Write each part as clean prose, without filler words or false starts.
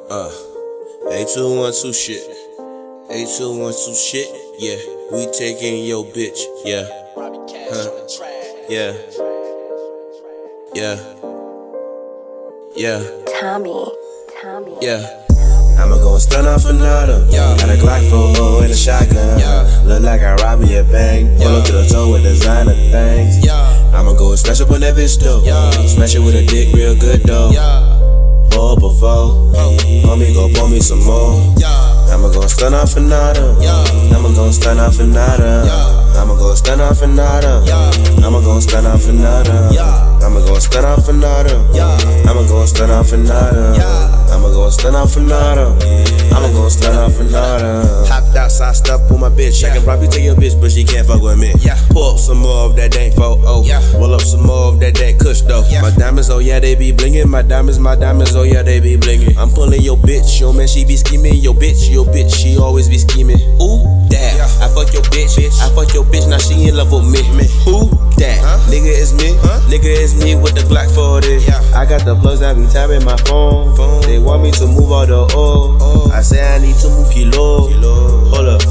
A212 shit. A212 shit, yeah. We taking your bitch, yeah. Yeah. Yeah. Yeah. Tommy. Yeah. I'ma go stun off another. Got a Glock 4 and a shotgun. Look like I robbed me a bank. Pull up to the toe with designer things. I'ma go smash up on that bitch though. Smash it with a dick real good though. Ball before. Homie go pour me some more. I'ma go stun off another. I'ma go stun off another. I'ma go stun off another. I'ma go stun off another. I'ma go stun off another. I'ma go stun off another. I'ma go stun off another. I'ma go stun off another. Hopped outside, stuff on my bitch. I can probably take your bitch, but she can't fuck with me. Pull up some more of that dank 4-0. Roll up some more of that kush though. My diamonds, oh yeah, they be blingin'. My diamonds, oh yeah, they be blingin'. I'm pulling your bitch, yo man, she be scheming. Your bitch, she always be scheming. Ooh, that. I fuck your bitch, I fuck your bitch, now she in love with me. Who that? Nigga is me, nigga is me with the Glock 40. I got the plugs, I be tapping my phone. They want me to move all the O. I say I need to move kilo. Hold up.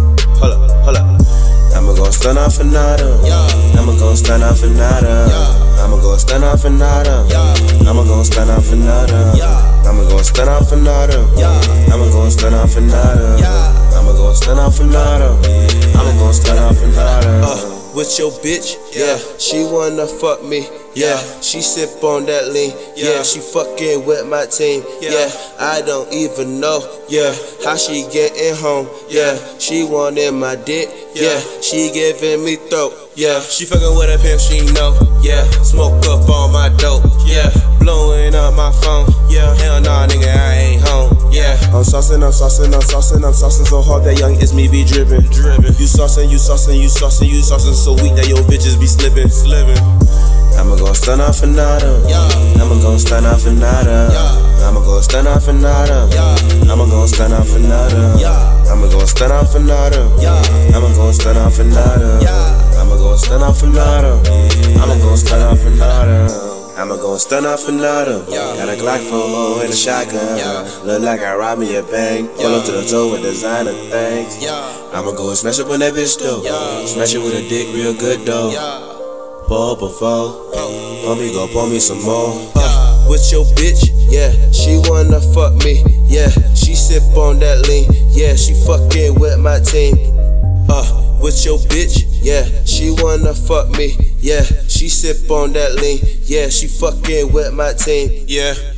I'ma go stun off another. I'ma go stun off another. I'ma go stun off another. I'ma go stun off another. I'ma go stun off another. I'ma go stun off another. I'ma go stun off another. I'ma go stun off another. With your bitch, yeah, she wanna fuck me, yeah, she sip on that lean, yeah, she fucking with my team, yeah, I don't even know, yeah, how she getting home, yeah, she wanting my dick, yeah, she giving me throat, yeah, she fucking with a pimp, she know, yeah, smoke up on my dope, yeah, blowing up my phone, yeah, hell nah nigga, I ain't home, yeah, I'm saucing so hard that young is me be drippin', you saucing so weak that your bitches be slippin'. I'ma go stun off another. I'ma go stun off another. I'ma go stun off another. I'ma go stun off another. I'ma go stun off another. I'ma go stun off another. I'ma go stun off another. I'ma go stun off another. I'ma go stun off another. Got a Glock 4 and a shotgun. Look like I robbed me a bank. Pull up to the toe with designer things. I'ma go smash up on that bitch though. Smash it with a dick real good though. Ball before. Homie go pour me some more. With your bitch, yeah, she wanna fuck me, yeah, she sip on that lean, yeah, she fucking with my team. With your bitch, yeah, she wanna fuck me, yeah, she sip on that lean, yeah, she fucking with my team, yeah.